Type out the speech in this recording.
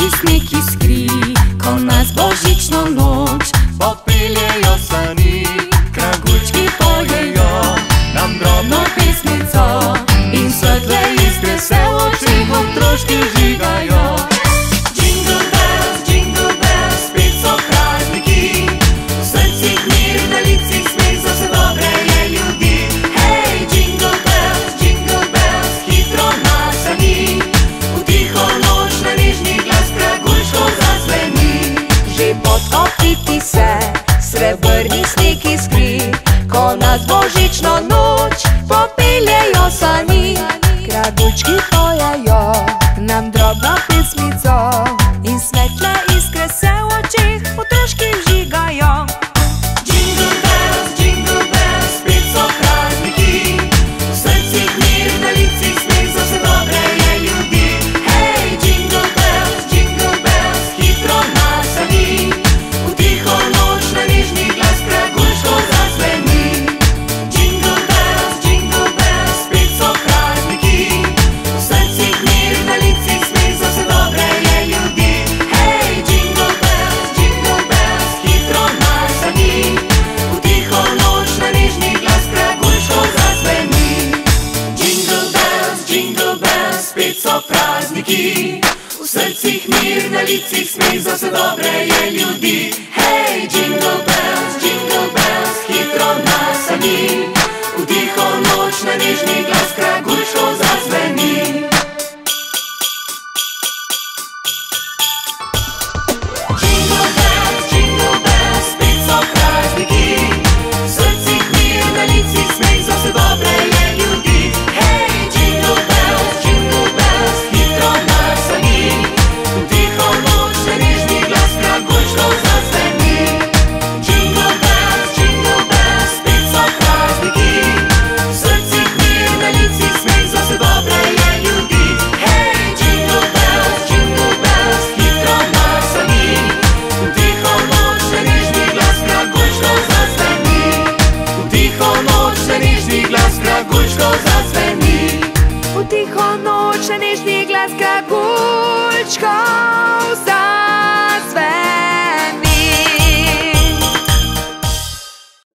Srebrni sneg iskri, ko nas božično noč popeljejo sani. Kragučki pojejo nam drobno pesmico in svetle iskre se v očeh otroški vžigajo. Jingle bells, spet so prazniki, v srcih mir, na licih smeh, za vse dobre je ljudi. Hej, jingle bells, hitro nasani, v tiho noč na nežni glas Kragučkov zazveni. Že podkopiti se srebrni sneg iskri, ko nas božično noč popeljejo sani. Kragučki pojejo nam drobno pesmico in svetle iskre se v očeh otroški vžigajo. Jingle bells, spet so prazniki, v srcih mir, na licih smeh, za vse dobre je ljudi. Hej, jingle bells, hitro nasani, v tiho noč na nežni glas Kragučkov zazveni. Jingle bells, spet so prazniki, v srcih mir, na licih smeh, za vse dobre je ljudi. Hej, jingle bells, hitro nasani, v tiho noč na nežni glas Kragučkov zazveni. Jingle bells, spet so prazniki, v srcih mir, na licih smeh, za vse dobre je ljudi. Hej, jingle bells, hitro nasani, v tiho noč na nežni glas Kragučkov zazveni.